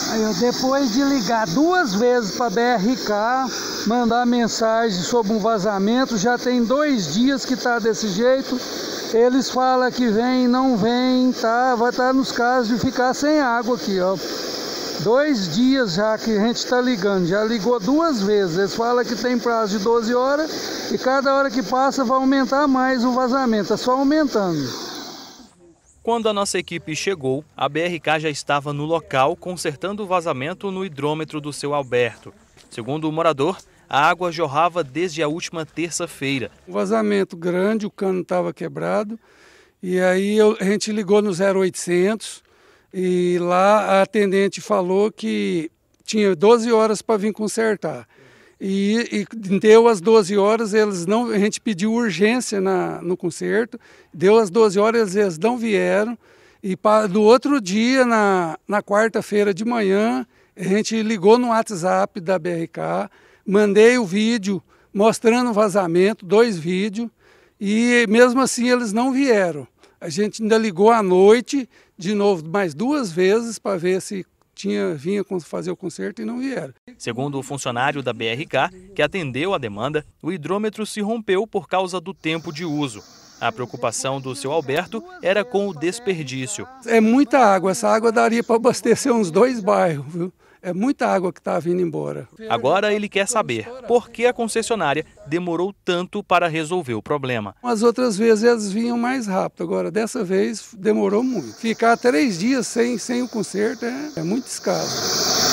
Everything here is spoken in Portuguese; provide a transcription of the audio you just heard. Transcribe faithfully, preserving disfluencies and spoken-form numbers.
Aí, ó, depois de ligar duas vezes para a B R K, mandar mensagem sobre um vazamento, já tem dois dias que está desse jeito. Eles falam que vem, não vem, tá? Vai estar nos casos de ficar sem água aqui, ó. Dois dias já que a gente está ligando, já ligou duas vezes. Eles falam que tem prazo de doze horas e cada hora que passa vai aumentar mais o vazamento, é só aumentando. Quando a nossa equipe chegou, a B R K já estava no local consertando o vazamento no hidrômetro do seu Alberto. Segundo o morador, a água jorrava desde a última terça-feira. Um vazamento grande, o cano estava quebrado e aí eu, a gente ligou no zero oitocentos e lá a atendente falou que tinha doze horas para vir consertar. E, e deu as doze horas, eles não, a gente pediu urgência na, no conserto, deu as doze horas, eles não vieram, e para, do outro dia, na, na quarta-feira de manhã, a gente ligou no WhatsApp da B R K, mandei o vídeo mostrando o vazamento, dois vídeos, e mesmo assim eles não vieram. A gente ainda ligou à noite, de novo, mais duas vezes, para ver se Tinha, vinha fazer o conserto e não vieram. Segundo o funcionário da B R K, que atendeu a demanda, o hidrômetro se rompeu por causa do tempo de uso. A preocupação do seu Alberto era com o desperdício. É muita água, essa água daria para abastecer uns dois bairros, viu? É muita água que está vindo embora. Agora ele quer saber por que a concessionária demorou tanto para resolver o problema. As outras vezes eles vinham mais rápido, agora dessa vez demorou muito. Ficar três dias sem, sem o conserto é, é muito escasso.